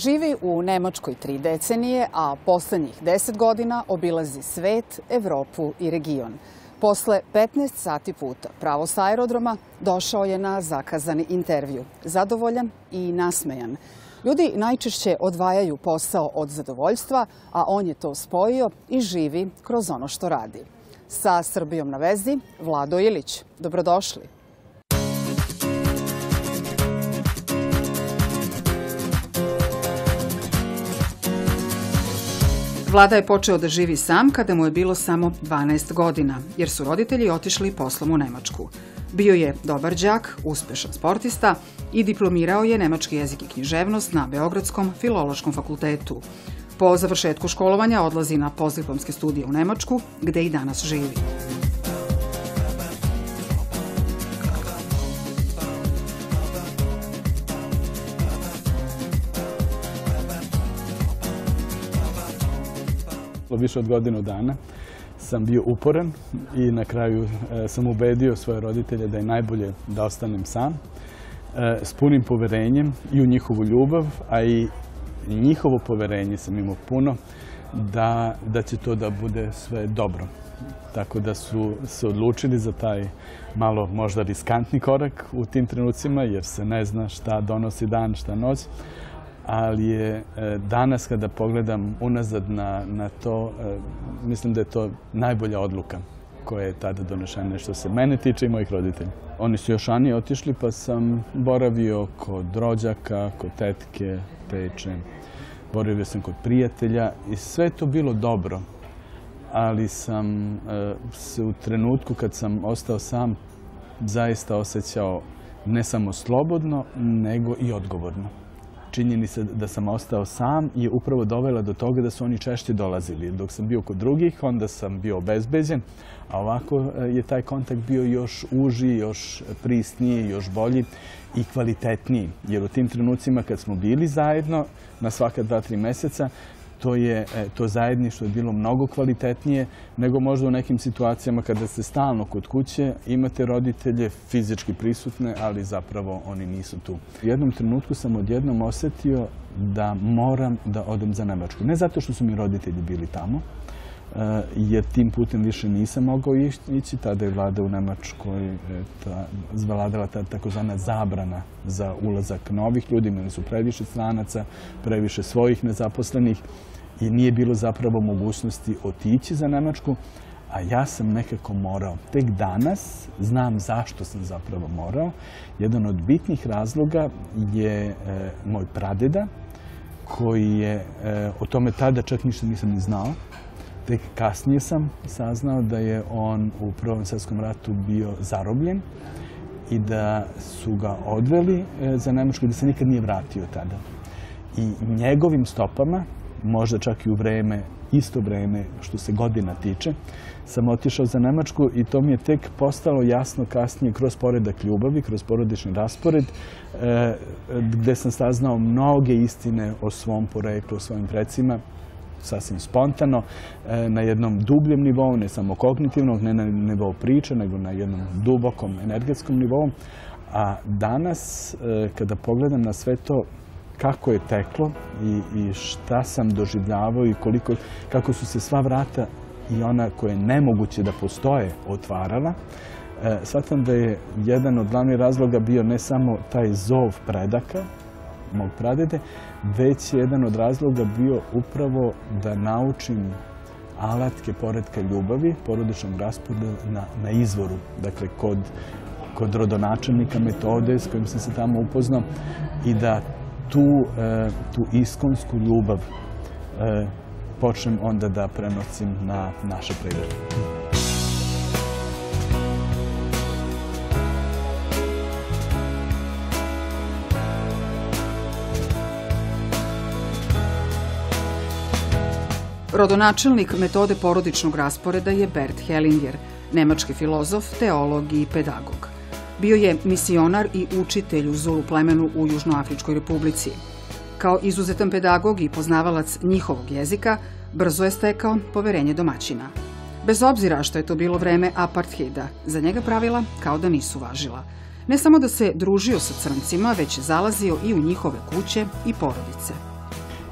Živi u Nemačkoj 3 decenije, a poslednjih 10 godina obilazi svet, Evropu i region. Posle 15 sati puta pravo sa aerodroma došao je na zakazani intervju. Zadovoljan i nasmejan. Ljudi najčešće odvajaju posao od zadovoljstva, a on je to spojio i živi kroz ono što radi. Sa Srbijom na vezi, Vlado Ilić. Dobrodošli. Vlada je počeo da živi sam kada mu je bilo samo 12 godina, jer su roditelji otišli poslom u Nemačku. Bio je dobar đak, uspešan sportista i diplomirao je nemački jezik i književnost na Beogradskom filološkom fakultetu. Po završetku školovanja odlazi na postdiplomske studije u Nemačku, gde i danas živi. Više od godinu dana sam bio uporan i na kraju sam ubedio svoje roditelje da je najbolje da ostanem sam, s punim poverenjem i u njihovu ljubav, a i njihovo poverenje sam imao puno da će to da bude sve dobro. Tako da su se odlučili za taj malo možda riskantni korak u tim trenucima, jer se ne zna šta donosi dan, šta noć. Ali je danas kada pogledam unazad na to, mislim da je to najbolja odluka koja je tada donešena što se mene tiče i mojih roditelja. Oni su još ranije otišli pa sam boravio kod rođaka, kod tetke, teče, boravio sam kod prijatelja i sve je to bilo dobro, ali sam se u trenutku kad sam ostao sam zaista osjećao ne samo slobodno, nego i odgovorno. Činjenica da sam ostao sam je upravo dovela do toga da su oni češće dolazili. Dok sam bio kod drugih, onda sam bio obezbeđen, a ovako je taj kontakt bio još uži, još prisniji, još bolji i kvalitetniji. Jer u tim trenucima kad smo bili zajedno na svaka 2-3 meseca, to zajedništvo je bilo mnogo kvalitetnije nego možda u nekim situacijama kada ste stalno kod kuće, imate roditelje fizički prisutne, ali zapravo oni nisu tu. U jednom trenutku sam odjednom osetio da moram da odem za Nemačku. Ne zato što su mi roditelji bili tamo, jer tim putem više nisam mogao ići. Tada je vlada u Nemačkoj zvladala ta takozvana zabrana za ulazak novih ljudi. Imali su previše stranaca, previše svojih nezaposlenih i nije bilo zapravo mogućnosti otići za Nemačku, a ja sam nekako morao. Tek danas znam zašto sam zapravo morao. Jedan od bitnih razloga je moj pradeda, koji je, o tome tada čak ništa nisam ni znao. Tek kasnije sam saznao da je on u Prvom svjetskom ratu bio zarobljen i da su ga odveli za Nemačku i da se nikad nije vratio tada. I njegovim stopama, možda čak i u isto vreme što se godina tiče, sam otišao za Nemačku i to mi je tek postalo jasno kasnije kroz poredak ljubavi, kroz porodični raspored, gde sam saznao mnoge istine o svom poreklu, o svojim precima, sasvim spontano, na jednom dubljem nivou, ne samo kognitivnog, ne na nivou priče, nego na jednom dubokom energetskom nivou. A danas, kada pogledam na sve to, kako je teklo i šta sam doživljavao i kako su se sva vrata i ona koje je nemoguće da postoje otvarala, shvatam da je jedan od glavnih razloga bio ne samo taj zov predaka, mog pradede, već je jedan od razloga bio upravo da naučim alatke poretka ljubavi, porodičnog rasporeda na izvoru. Dakle, kod rodonačelnika Metode s kojim sam se tamo upoznao i da tu iskonsku ljubav počnem onda da prenosim na naše predake. Rodonačelnik metode porodičnog rasporeda je Bert Hellinger, nemački filozof, teolog i pedagog. Bio je misionar i učitelj u Zulu plemenu u Južnoafričkoj republici. Kao izuzetan pedagog i poznavalac njihovog jezika, brzo je stekao poverenje domaćina. Bez obzira što je to bilo vreme apartheida, za njega pravila kao da nisu važila. Ne samo da se družio sa crncima, već je zalazio i u njihove kuće i porodice.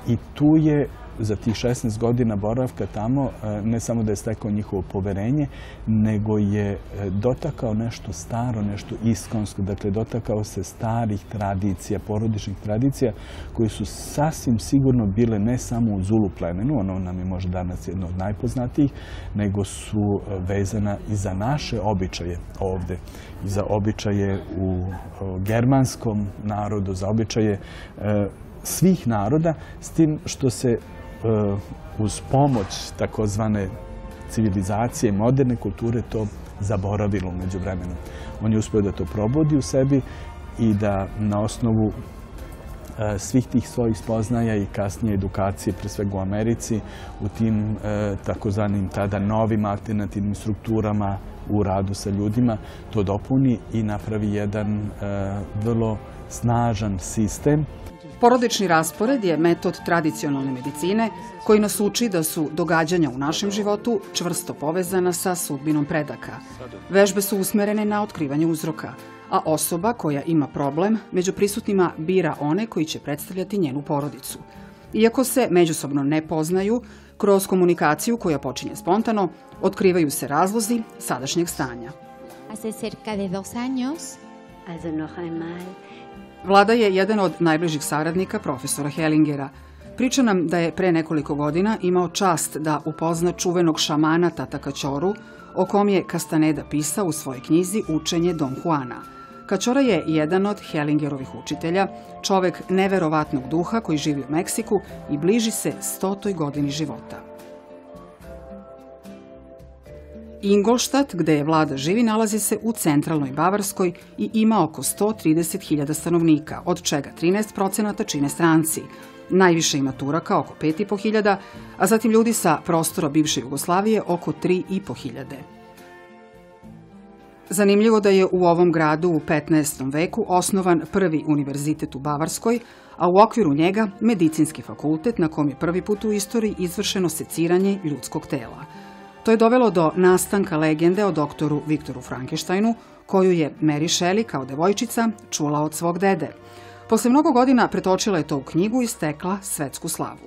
I tu je za tih 16 godina boravka tamo ne samo da je stekao njihovo poverenje, nego je dotakao nešto staro, nešto iskonsko. Dakle, dotakao se starih tradicija, porodičnih tradicija, koje su sasvim sigurno bile ne samo u Zulu plemenu, ono nam je možda danas jedno od najpoznatijih, nego su vezana i za naše običaje ovde, i za običaje u germanskom narodu, za običaje svih naroda, s tim što se uz pomoć takozvane civilizacije, moderne kulture, to zaboravilo umeđu vremenu. On je uspeo da to probudi u sebi i da na osnovu svih tih svojih spoznaja i kasnije edukacije, pre svega u Americi, u tim takozvanim tada novim alternativnim strukturama u radu sa ljudima, to dopuni i napravi jedan vrlo snažan sistem. Porodični raspored je metod tradicionalne medicine koji nas uči da su događanja u našem životu čvrsto povezana sa sudbinom predaka. Vežbe su usmerene na otkrivanje uzroka, a osoba koja ima problem među prisutnima bira one koji će predstavljati njenu porodicu. Iako se međusobno ne poznaju, kroz komunikaciju koja počinje spontano, otkrivaju se razlozi sadašnjeg stanja. Vlada je jedan od najbližih saradnika profesora Hellingera. Priča nam da je pre nekoliko godina imao čast da upozna čuvenog šamana Tata Kaćoru, o kom je Castaneda pisao u svojoj knjizi Učenje Don Juana. Kaćora je jedan od Hellingerovih učitelja, čovek neverovatnog duha koji živi u Meksiku i bliži se 100. godini života. Ingolstadt, gde je Vlada živi, nalazi se u centralnoj Bavarskoj i ima oko 130.000 stanovnika, od čega 13% čine stranci. Najviše ima Turaka, oko 5.500, a zatim ljudi sa prostora bivše Jugoslavije oko 3.500. Zanimljivo da je u ovom gradu u 15. veku osnovan prvi univerzitet u Bavarskoj, a u okviru njega medicinski fakultet na kom je prvi put u istoriji izvršeno seciranje ljudskog tela. To je dovelo do nastanka legende o doktoru Viktoru Frankensteinu, koju je Mary Shelley kao devojčica čula od svog dede. Posle mnogo godina pretočila je to u knjigu i stekla svetsku slavu.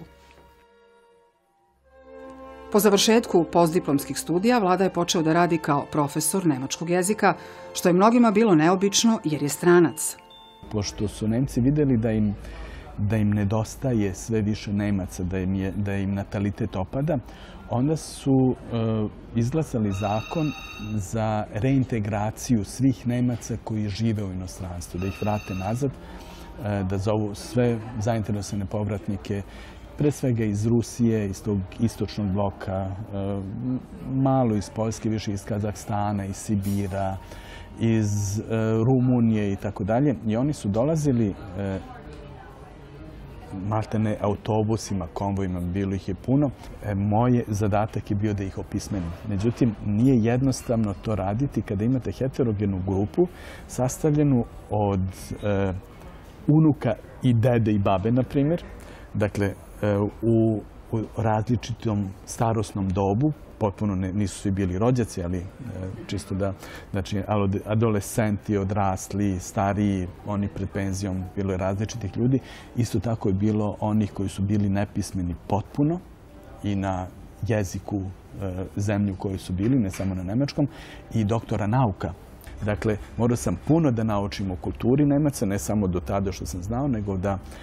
Po završetku postdiplomskih studija Vlada je počeo da radi kao profesor nemačkog jezika, što je mnogima bilo neobično jer je stranac. Pošto su Nemci videli da im nedostaje sve više Nemaca, da im natalitet opada, onda su izglasali zakon za reintegraciju svih Nemaca koji žive u inostranstvu, da ih vrate nazad, da zovu sve zainteresovane povratnike, pre svega iz Rusije, iz tog istočnog bloka, malo iz Poljske, više iz Kazahstana, iz Sibira, iz Rumunije i tako dalje. I oni su dolazili maltene autobusima, konvojima, bilo ih je puno. Moj zadatak je bio da ih opismenim. Međutim, nije jednostavno to raditi kada imate heterogenu grupu sastavljenu od unuka i dede i babe, na primjer. Dakle, u različitom starosnom dobu, potpuno nisu svi bili rođaci, ali čisto da, znači, adolescenti, odrasli, stariji, oni pred penzijom, bilo je različitih ljudi. Isto tako je bilo onih koji su bili nepismeni potpuno i na jeziku zemlje u kojoj su bili, ne samo na nemačkom, i doktora nauka. Dakle, morao sam puno da naučim o kulturi Nemaca, ne samo do tada što sam znao, nego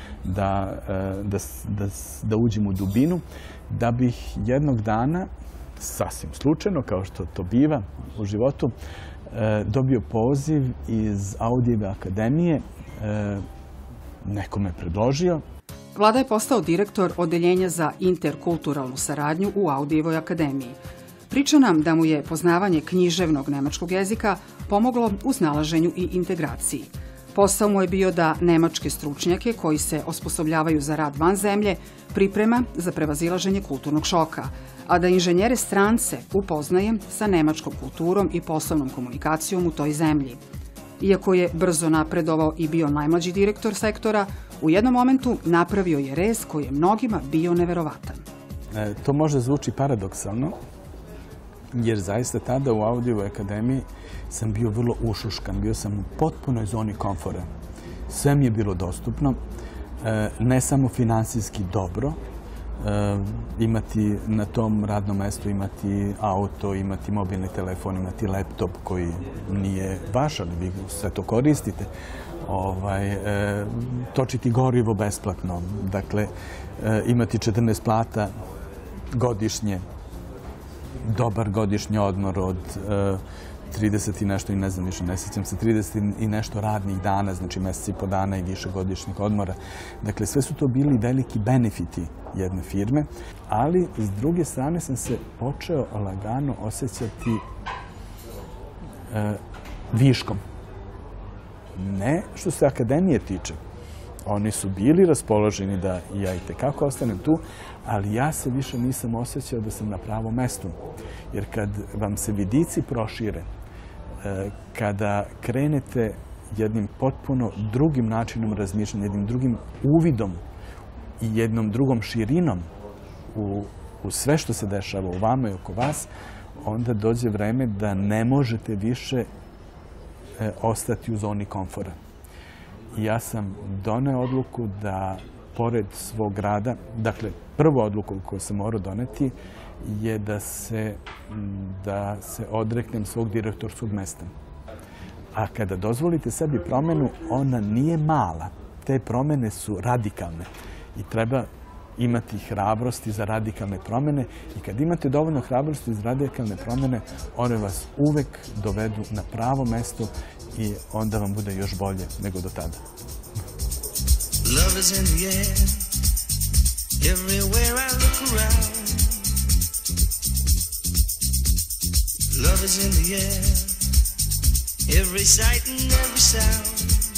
da uđem u dubinu, da bih jednog dana, sasvim slučajno, kao što to biva u životu, dobio poziv iz Audijeve akademije, neko me predložio. Vlada je postao direktor Odeljenja za interkulturalnu saradnju u Audijevoj akademiji. Priča nam da mu je poznavanje književnog nemačkog jezika pomoglo u snalaženju i integraciji. Posao mu je bio da nemačke stručnjake koji se osposobljavaju za rad van zemlje priprema za prevazilaženje kulturnog šoka, a da inženjere strance upoznaje sa nemačkom kulturom i poslovnom komunikacijom u toj zemlji. Iako je brzo napredovao i bio najmlađi direktor sektora, u jednom momentu napravio je rez koji je mnogima bio neverovatan. To možda zvuči paradoksalno, jer zaista tada u Audijevoj akademiji sam bio vrlo ušuškan, bio sam u potpunoj zoni komfora. Sve mi je bilo dostupno. ne samo finansijski dobro, imati na tom radnom mestu, imati auto, imati mobilni telefon, imati laptop koji nije vaš, ali vi sve to koristite, točiti gorivo besplatno, dakle, imati 14 plata godišnje, dobar godišnji odmor od 30 i nešto, i ne znam više, ne sjećam se, 30 i nešto radnih dana, znači meseci i po dana i više godišnjih odmora. Dakle, sve su to bili veliki benefiti jedne firme, ali s druge strane sam se počeo lagano osjećati viškom. Ne što se akademije tiče. Oni su bili raspoloženi da ja i tekako ostanem tu, ali ja se više nisam osjećao da sam na pravom mestu. Jer kad vam se vidici prošire, kada krenete jednim potpuno drugim načinom razmišljanja, jednim drugim uvidom i jednom drugom širinom u sve što se dešava u vama i oko vas, onda dođe vreme da ne možete više ostati u zoni komfora. I ja sam doneo odluku da, pored svog rada, dakle, prva odluka koju sam morao doneti je da se odreknem svog direktorskog mesta. A kada dozvolite sebi promenu, ona nije mala. Te promene su radikalne i treba imati hrabrosti za radikalne promene. I kad imate dovoljno hrabrosti za radikalne promene, one vas uvek dovedu na pravo mesto i onda vam bude još bolje nego do tada. Love is in the air, everywhere I look around. Love is in the air, every sight and every sound.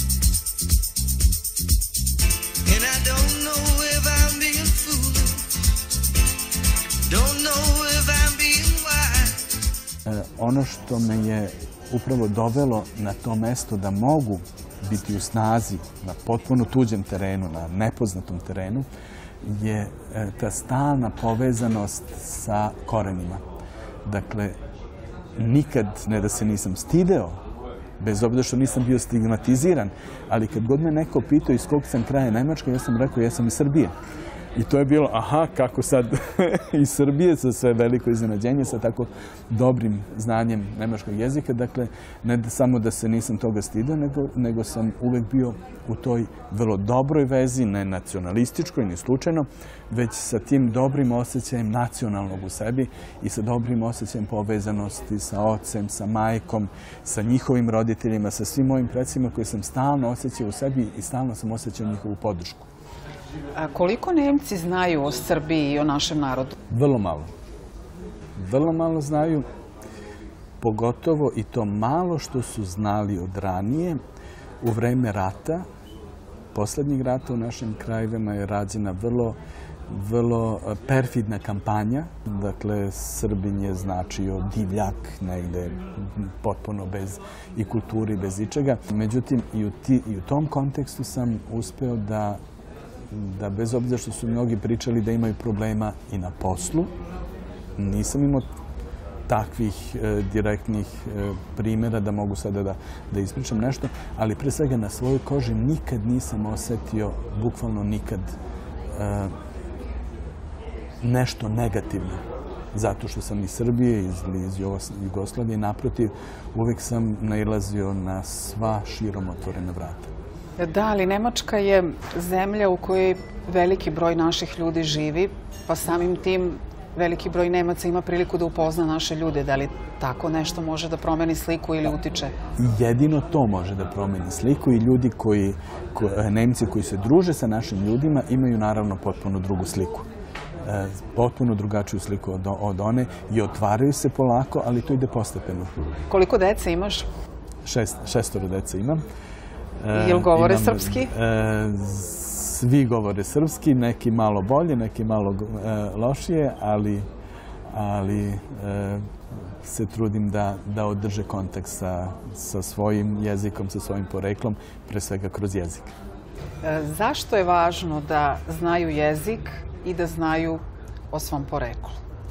And I don't know if I'm being foolish, don't know if I'm being wise. Ono što me je upravo dovelo na to mesto da mogu biti u snazi na potpuno tuđem terenu, na nepoznatom terenu, je ta stalna povezanost sa korenima. Dakle, nikad ne da se nisam stideo, bez obzira što nisam bio stigmatiziran, ali kad god me neko pitao iz kog sam kraja Nemačke, ja sam rekao ja sam iz Srbije. I to je bilo, aha, kako sad iz Srbije, sa sve veliko iznenađenje, sa tako dobrim znanjem nemačkog jezika. Dakle, ne samo da se nisam toga stidao, nego sam uvek bio u toj vrlo dobroj vezi, ne nacionalističkoj, ni slučajno, već sa tim dobrim osjećajem nacionalnog u sebi i sa dobrim osjećajem povezanosti sa ocem, sa majkom, sa njihovim roditeljima, sa svim mojim predsima koje sam stalno osjećao u sebi i stalno sam osjećao njihovu podršku. A koliko Nemci znaju o Srbiji i o našem narodu? Vrlo malo. Vrlo malo znaju, pogotovo i to malo što su znali od ranije. U vreme rata, poslednjeg rata u našim krajevima je rađena vrlo perfidna kampanja. Dakle, Srbin je značio divljak negde, potpuno bez i kulturi, bez ičega. Međutim, i u tom kontekstu sam uspeo da bez obzira što su mnogi pričali da imaju problema i na poslu, nisam imao takvih direktnih primjera da mogu sada da ispričam nešto, ali pre svega na svojoj koži nikad nisam osetio, bukvalno nikad, nešto negativno. Zato što sam iz Srbije, iz Jugoslavije, naprotiv, uvek sam nailazio na sva širom otvorena vrata. Da, ali Nemačka je zemlja u kojoj veliki broj naših ljudi živi, pa samim tim veliki broj Nemaca ima priliku da upozna naše ljude. Da li tako nešto može da promeni sliku ili utiče? Jedino to može da promeni sliku i ljudi Nemci koji se druže sa našim ljudima imaju naravno potpuno drugu sliku. Potpuno drugačiju sliku od one i otvaraju se polako, ali to ide postepeno. Koliko dece imaš? 6 dece imam. Jel govore srpski? Svi govore srpski, neki malo bolje, neki malo lošije, ali se trudim da održe kontakt sa svojim jezikom, sa svojim poreklom, pre svega kroz jezik. Zašto je važno da znaju jezik i da znaju o svom poreklu?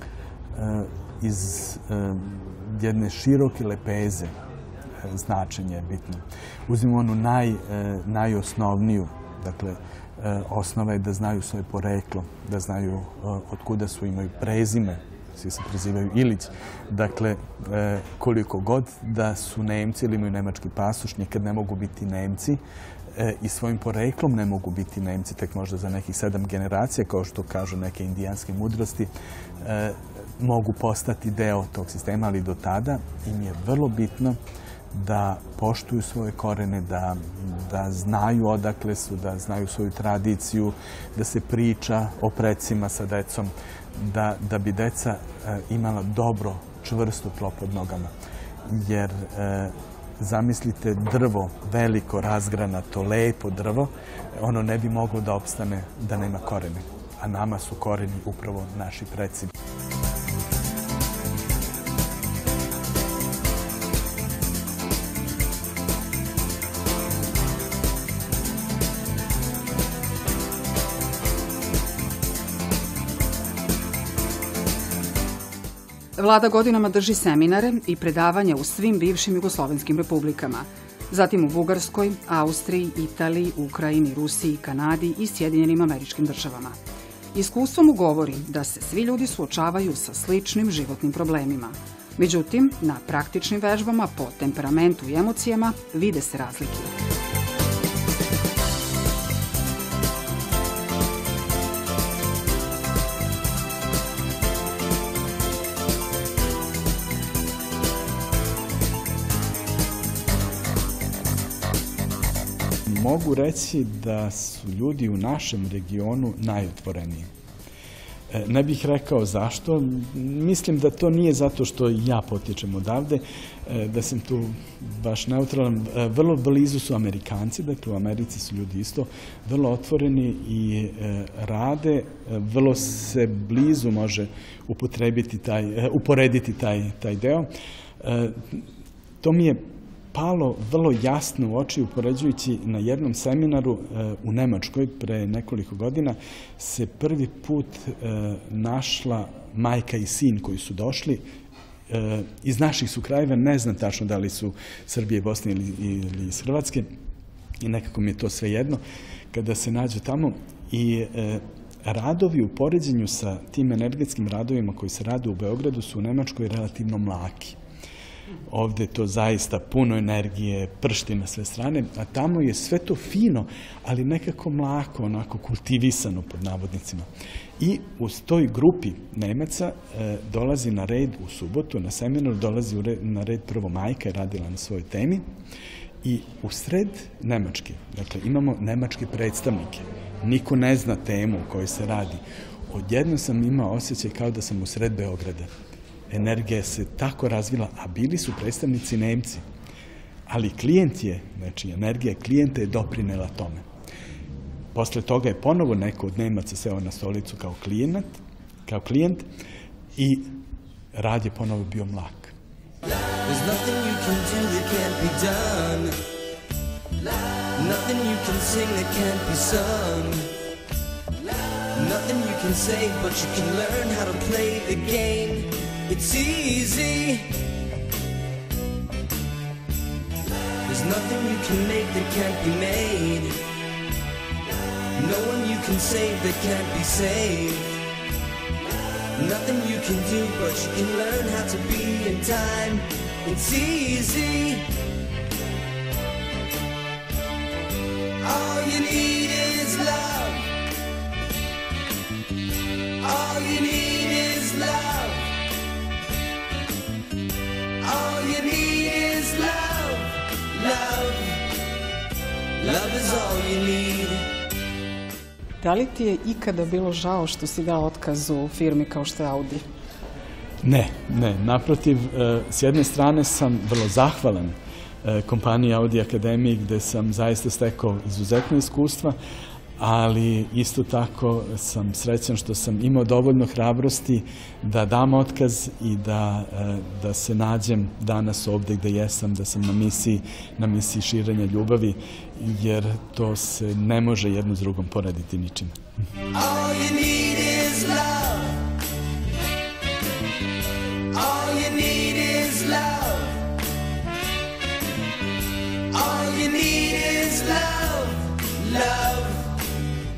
Iz jedne široke lepeze značenje je bitno. Uzmimo onu najosnovniju, dakle, osnova je da znaju svoje poreklo, da znaju od kuda su, imaju prezime, svi se prezivaju Ilić. Dakle, koliko god da su Nemci ili imaju nemački pasoš, nikad ne mogu biti Nemci i svojim poreklom ne mogu biti Nemci, tek možda za nekih 7 generacija, kao što kažu neke indijanske mudrosti, mogu postati deo tog sistema, ali do tada im je vrlo bitno da poštuju svoje korene, da znaju odakle su, da znaju svoju tradiciju, da se priča o precima sa decom, da bi deca imala dobro, čvrsto tlo pod nogama. Jer zamislite drvo, veliko, razgranato, lepo drvo, ono ne bi moglo da opstane da nema korene. A nama su koreni upravo naši preci. Vlada godinama drži seminare i predavanja u svim bivšim jugoslovenskim republikama, zatim u Bugarskoj, Austriji, Italiji, Ukrajini, Rusiji, Kanadi i Sjedinjenim Američkim Državama. Iskustvo mu govori da se svi ljudi suočavaju sa sličnim životnim problemima. Međutim, na praktičnim vežbama po temperamentu i emocijama vide se razlike. Mogu reći da su ljudi u našem regionu najotvoreniji. Ne bih rekao zašto. Mislim da to nije zato što ja potičem odavde, da sam tu baš neutralan. Vrlo blizu su Amerikanci, dakle u Americi su ljudi isto vrlo otvoreni i rade. Vrlo se blizu može uporediti taj deo. To mi je palo vrlo jasno u oči upoređujući na jednom seminaru u Nemačkoj pre nekoliko godina se prvi put našla majka i sin koji su došli iz naših su krajeva, ne znam tačno da li su Srbije, Bosne ili iz Hrvatske i nekako mi je to sve jedno kada se nađu tamo i radovi u poređenju sa tim energetskim radovima koji se rade u Beogradu su u Nemačkoj relativno mlaki. Ovde je to zaista puno energije, pršti na sve strane, a tamo je sve to fino, ali nekako mlako, onako kultivisano pod navodnicima. I u toj grupi Nemaca dolazi na red u subotu, na seminaru dolazi na red prvo majka je radila na svojoj temi i u sred Nemačke, dakle imamo nemačke predstavnike, niko ne zna temu o kojoj se radi. Odjedno sam imao osjećaj kao da sam u sred Beograda. Energija se tako razvila, a bili su predstavnici Nemci. Ali klijent je, znači energija klijenta je doprinela tome. Posle toga je ponovo neko od Nemaca seo na stolicu kao klijent i rad je ponovo bio mlak. There's nothing you can do that can't be done. Nothing you can sing that can't be sung. Nothing you can say, but you can learn how to play the game. It's easy. There's nothing you can make that can't be made. No one you can save that can't be saved. Nothing you can do, but you can learn how to be in time. It's easy. All you need is love. All you need is love. All you need is love. Love. Love is all you need. Da li ti je ikada bilo žao što si dao otkaz u firmi kao što je Audi? Ne. Naprotiv, s jedne strane sam vrlo zahvalan kompaniji Audi Akademiji gde sam zaista stekao izuzetno iskustva, ali isto tako sam srećan što sam imao dovoljno hrabrosti da dam otkaz i da se nađem danas ovde gde jesam, da sam na misiji širenja ljubavi, jer to se ne može jedno s drugom porediti ničim. All you need is love. All you need is love. All you need is love. Love.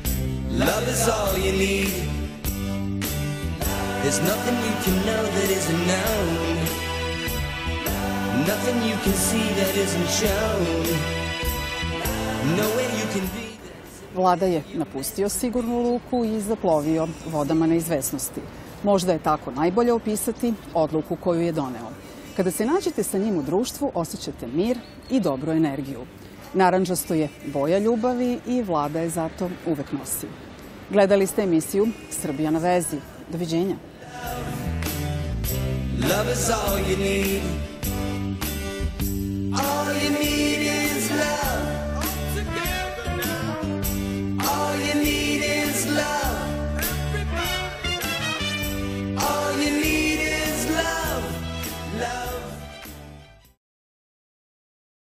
Love is all you need. There's nothing you can know that isn't known. Nothing you can see that isn't shown. Nowhere you can be. Vlada je napustio sigurnu luku i zaplovio vodama neizvesnosti. Možda je tako najbolje opisati odluku koju je doneo. Kada se nađete sa njim u društvu, osjećate mir i dobru energiju. Narandžasto je boja ljubavi i Vlada je zato uvek nosi. Gledali ste emisiju Srbija na vezi. Doviđenja. Love is all you need.